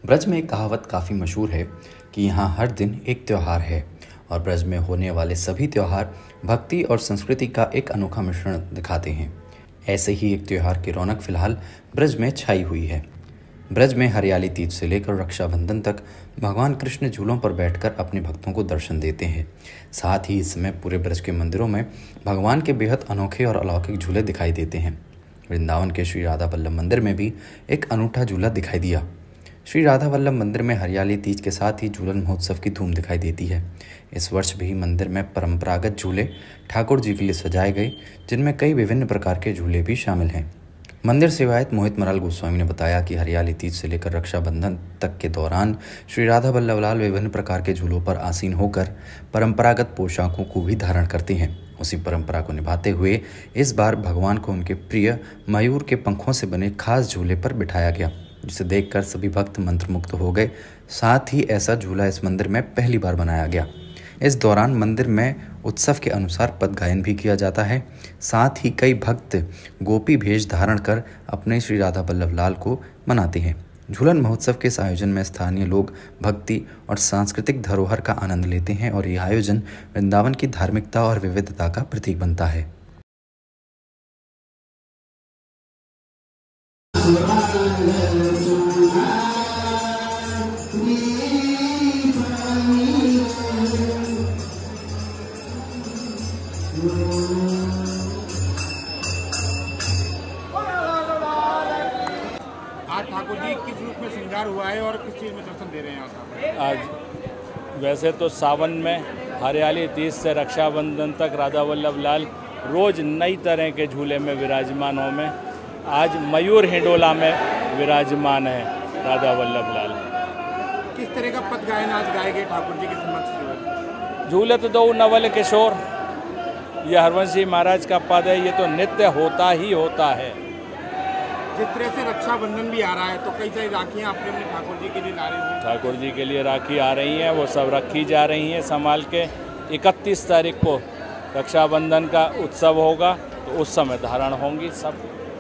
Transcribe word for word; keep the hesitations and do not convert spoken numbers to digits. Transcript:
ब्रज में एक कहावत काफ़ी मशहूर है कि यहाँ हर दिन एक त्यौहार है और ब्रज में होने वाले सभी त्यौहार भक्ति और संस्कृति का एक अनोखा मिश्रण दिखाते हैं। ऐसे ही एक त्यौहार की रौनक फिलहाल ब्रज में छाई हुई है। ब्रज में हरियाली तीज से लेकर रक्षाबंधन तक भगवान कृष्ण झूलों पर बैठकर अपने भक्तों को दर्शन देते हैं। साथ ही इस समय पूरे ब्रज के मंदिरों में भगवान के बेहद अनोखे और अलौकिक झूले दिखाई देते हैं। वृंदावन के श्री राधा वल्लभ मंदिर में भी एक अनूठा झूला दिखाई दिया। श्री राधा वल्लभ मंदिर में हरियाली तीज के साथ ही झूलन महोत्सव की धूम दिखाई देती है। इस वर्ष भी मंदिर में परंपरागत झूले ठाकुर जी के लिए सजाए गए, जिनमें कई विभिन्न प्रकार के झूले भी शामिल हैं। मंदिर सेवायत मोहित मराल गोस्वामी ने बताया कि हरियाली तीज से लेकर रक्षाबंधन तक के दौरान श्री राधा वल्लभ लाल विभिन्न प्रकार के झूलों पर आसीन होकर परंपरागत पोशाकों को भी धारण करते हैं। उसी परंपरा को निभाते हुए इस बार भगवान को उनके प्रिय मयूर के पंखों से बने खास झूले पर बिठाया गया, जिसे देखकर सभी भक्त मंत्रमुग्ध हो गए। साथ ही ऐसा झूला इस मंदिर में पहली बार बनाया गया। इस दौरान मंदिर में उत्सव के अनुसार पद गायन भी किया जाता है। साथ ही कई भक्त गोपी भेष धारण कर अपने श्री राधा वल्लभ लाल को मनाते हैं। झूलन महोत्सव के इस आयोजन में स्थानीय लोग भक्ति और सांस्कृतिक धरोहर का आनंद लेते हैं और यह आयोजन वृंदावन की धार्मिकता और विविधता का प्रतीक बनता है। आज ठाकुर जी किस रूप में श्रृंगार हुआ है और किस चीज़ में दर्शन दे रहे हैं आप? आज वैसे तो सावन में हरियाली तीज से रक्षाबंधन तक राधा वल्लभ लाल रोज नई तरह के झूले में विराजमान हो में आज मयूर हिंडोला में विराजमान है राधा वल्लभ लाल। किस तरह का पद गायन आज गाए गए ठाकुर जी के समक्ष? झूलत दो नवल किशोर, ये हरवंश जी महाराज का पद है। ये तो नित्य होता ही होता है। जिस तरह से रक्षाबंधन भी आ रहा है तो कई सारी राखियाँ अपने अपने ठाकुर जी के लिए ला रहे हैं। ठाकुर जी के लिए राखी आ रही हैं, वो सब रखी जा रही हैं संभाल के। इकतीस तारीख को रक्षाबंधन का उत्सव होगा तो उस समय धारण होंगी सब।